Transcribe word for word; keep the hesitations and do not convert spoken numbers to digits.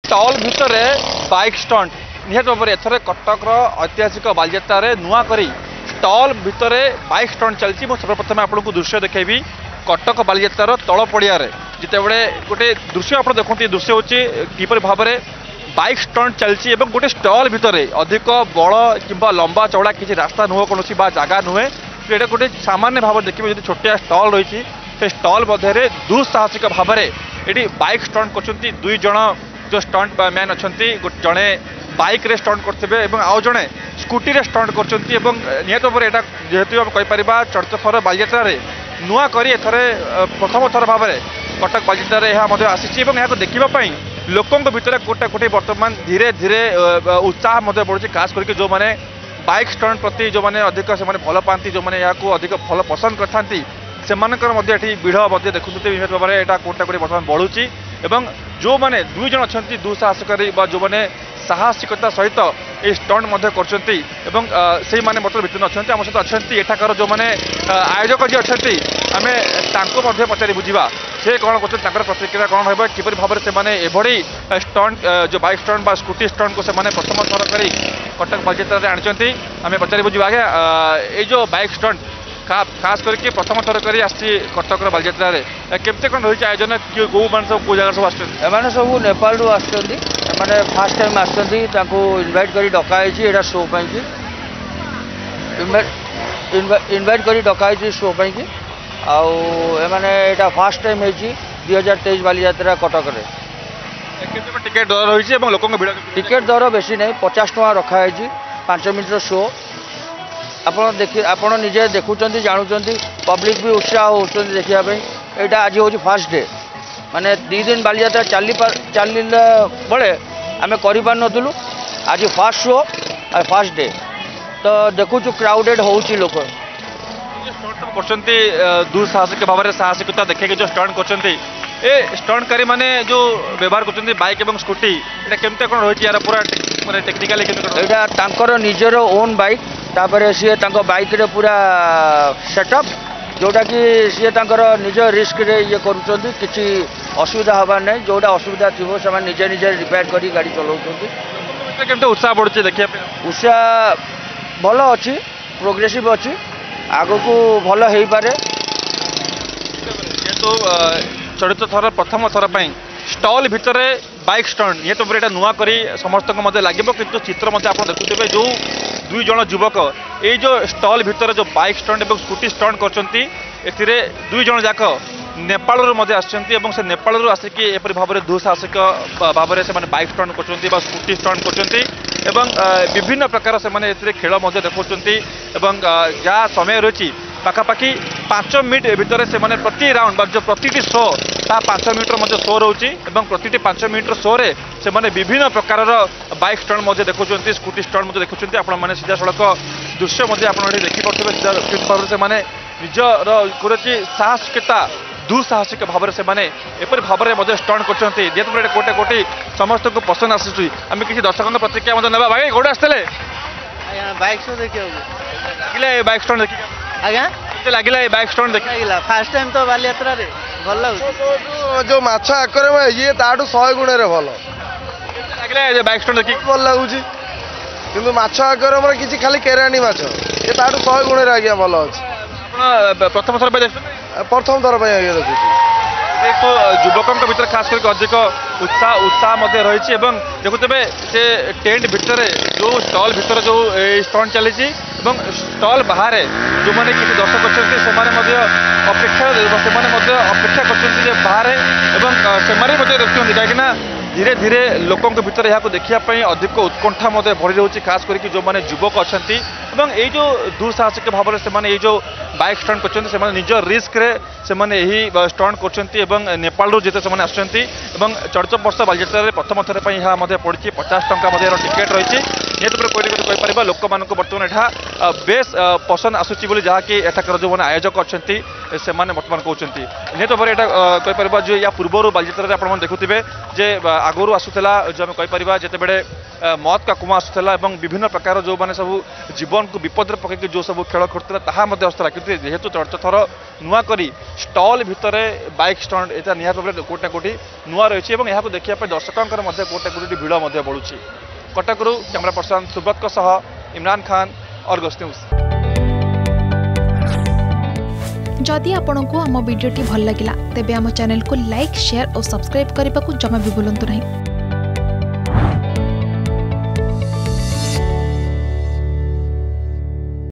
Stall भितर bike stunt निहत भाव में एथर कटक ऐतिहासिक बालीजात्रा नुआ करी स्टॉल भितर बाइक स्टंट चलती। सर्वप्रथम आपको दृश्य देखेबी कटक बालीजात्रा तल पड़िया जितेबले गोटे दृश्य आप देखते दृश्य हूँ किपर भाव में बाइक स्टंट चलती और गोटे स्टॉल भितर अधिक बड़ कि लंबा चौड़ा किसी रास्ता नुह कौन जगह नुहे ये गोटे सामान्य भाव देखिए जो छोटिया स्टॉल रही से स्टॉल मध्य दुस्साहसिक भाव में ये बाइक स्टंट कर दुई जन जो स्टंट मैन अच्छा जड़े बाइक रे स्टंट करते आउ जड़े स्कूटी रे स्टंट कर निहत भाव में जेहेतु आम कहीपर चौथ थर बालीजात्रा नुआ करी एथर प्रथम थर भाव में कटक बालीजात्रा यह आसी देखापी लोकों भितर गोटे गोटे बर्तमान धीरे धीरे उत्साह बढ़ुଛି खास करके जो मैंने बाइक स्टंट प्रति जो मैंने अधिक से भल पाती जो मैंने यहाँ अधिक भल पसंद करते से विढ़ देखुते निहत भाव में यहाँ गोटे गोटे बर्तमान बढ़ुଛି एवं जो मैंने दुई जन अच्छा दुस्साहसकारी जो मैंने साहसिकता सहित ये स्टंट से मैंने बर्तमान भितर अच्छा आम सहित अच्छा एठाकर जो मैंने आयोजक जी अच्छा आम पचारि बुझा से कौन कर प्रतिक्रिया कौन हो किपर भाव में से स्टंट जो बाइक स्टंट स्कूटी स्टंट को से प्रथम थर कर कटक बालीजात्रा आनी आम पचारि बुझा आगे ये जो बाइक स्टंट खास करके प्रथम थर कर कटक बालीजात्रा केमते कौन रही आयोजन कौ मान सब कौ जगह सब आसने सब नेपाल मैंने फास्ट टाइम आसती इनभाइट कर डकाई शो पाई इनभाइट कर डकाई शो पाई आने यहाँ फास्ट टाइम होती दुई हजार तेईस बालीजात्रा कटक टिकेट दर रही लोक टिकेट दर बेसी नहीं पचास टका रखाई पांच मिनट शो आपड़ देखिए आपड़ निजे देखुं जानुं पब्लिक भी उत्साह होती देखापी यहाँ आज हूँ फास्ट डे माने दी दिन बालीजात्रा चली चल बड़े आम करूँ आज फास्ट शो और फास्ट डे तो देखु क्राउडेड होची लोक दुस्साहसिक भाव में साहसिकता देखे जो स्टंट कर स्टंटकारी मैंने जो व्यवहार कर बाइक और स्कूटी ये केमते कौन रही यार पूरा माने टेक्निकाली यहाँ निजर ओन बाइक तापर सी बाइक रे पूरा सेटअप जोटा कि सी निज रिस्क रे ये करुँच कि असुविधा हबार नहीं जोटा असुविधा थी से निजे निजे रिपेयर कर गाड़ी चलाऊँ उत्साह बढ़ुचे देखिए उत्साह भल अच्छी प्रोग्रेसिव अच्छी आग को भल हो पारे जेहेतु चलित थर प्रथम थर पर स्टॉल भितर बाइक स्टंट ये तो यहाँ नुआ करी समस्त लगे कि चित्र आप देखुते जो दुई जन युवक ये जो स्टॉल भितर जो बाइक स्टंट और स्कूटी स्टंट कर दुई जन जाक नेपाल आसछन्ती से नेपाल आसिक एपरी भाव में दुस्साहसिक भाव में से बाइक स्टंट कर स्कूटी स्टंट कर विभिन्न प्रकार से खेल देखा जहाँ समय रही पाखापाखि पांच मिनट भितर से प्रति राउंड जो प्रति शो ता पांच मिनट शो रोचे प्रति पांच मिनट शो रे से विभिन्न प्रकार बाइक स्टंट देखुं स्कूटी स्टंट देखुं आपने सीधा सड़क दृश्य आप देखिपे भाव से निजर कौरची साहसिकता दुस्साहसिक भाव में से एपरी भाव में स्टंट कर जेहेतु गोटे गोटे समस्त को पसंद आसूँ आम किसी दर्शकों प्रतिक्रिया ना भाई कौटे आसते बाइक शो देखिए लगे बाइक स्टंट देखिए आज्ञा लगे बाइक स्टंट देखिए फास्ट टाइम तो बालीजात्रा रे भल लगुच जो माछ आकर ये ताठू शहे गुण भल लगे बाइक स्टंट देखिए भल लगुच कि माछ आकर किसी खाली केरानी माछ ये ताठू शहे गुण आज्ञा भल अच्छे प्रथम थर देख प्रथम थर पर आज्ञा देखुची तो युवकों भीतर खास करके अधिक उत्साह उत्साह रही देखुते से टेंट भितर जो स्टॉल भितर जो स्टंट चली स्टॉल बाहर जो मैंने किसी दर्शक अच्छे से अपेक्षा से अपेक्षा कर बाहर से देखते कहीं धीरे धीरे लोकों भीतर यहाँ देखापी अधिक उत्कंठा बढ़ी रही खास करके जो मैंने युवक अच्छा ये जो दुस्साहसिक भाव में से जो बाइक स्टंट कर निज रिस्क रे से यही स्टंट कर नेपाल जिते से आसुँच चौदह वर्ष बालीजात्रा प्रथम थर पर यहाँ पड़ी पचास टंका टिकेट रही निहत भाव कोई कहीपर लोक मान बर्तमान यहाँ बेस पसंद आसूची बोली जहाँकि एठाकर जो मैंने आयोजक अच्छा से बर्तमान कहते निहत भाव यहाँ कहीपर जो या पूर्वर बालीजात्रा आप देखुए जे आगुरी आसूला जो आम कहीपर जिते बड़े मद का कुआ आसूला विभिन्न प्रकार जो मैंने सब जीवन को विपद पकड़ जो सब खेल खेलुला ताहा आसूला कि जेहेतु चर्चथर नुआ करी स्टल भितर बाइक स्टंट यहाँ निहत भाव कोटा कोटी नुआ रही है यहाँ देखा दर्शकों कोटा कोटी भिड़ बढ़ुची कटकरू कैमरा पर्सन सुब्रत सह इमरान खान अर्गस न्यूज। जदि आपंक आम भिडी भल लगा तेब आम चैनल को लाइक शेयर और सब्सक्राइब करने को जमा भी भूलु नहीं।